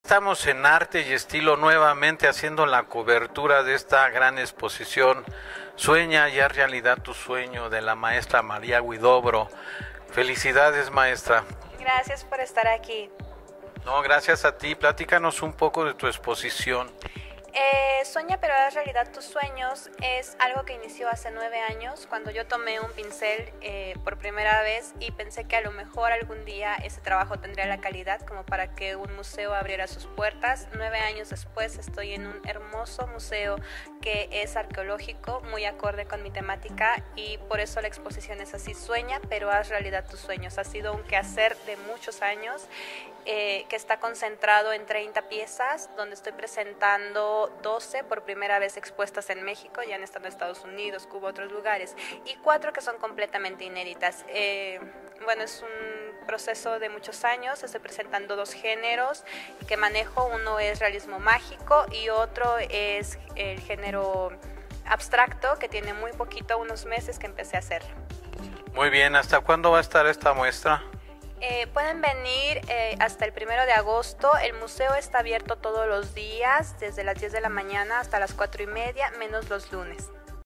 Estamos en Arte y Estilo nuevamente haciendo la cobertura de esta gran exposición Sueña ya realidad tu sueño de la maestra María Huidobro. Felicidades, maestra. Gracias por estar aquí. No, gracias a ti. Platícanos un poco de tu exposición. Sueña pero haz realidad tus sueños es algo que inició hace 9 años cuando yo tomé un pincel por primera vez y pensé que a lo mejor algún día ese trabajo tendría la calidad como para que un museo abriera sus puertas. 9 años después estoy en un hermoso museo que es arqueológico, muy acorde con mi temática, y por eso la exposición es así: sueña pero haz realidad tus sueños. Ha sido un quehacer de muchos años que está concentrado en 30 piezas, donde estoy presentando 12 por primera vez expuestas en México, ya han estado en Estados Unidos, Cuba, otros lugares, y 4 que son completamente inéditas. Bueno, es un proceso de muchos años. Estoy presentando 2 géneros que manejo. Uno es realismo mágico y otro es el género abstracto, que tiene muy poquito, unos meses que empecé a hacerlo. Muy bien, ¿hasta cuándo va a estar esta muestra? Pueden venir hasta el 1 de agosto. El museo está abierto todos los días, desde las 10 de la mañana hasta las 4:30, menos los lunes.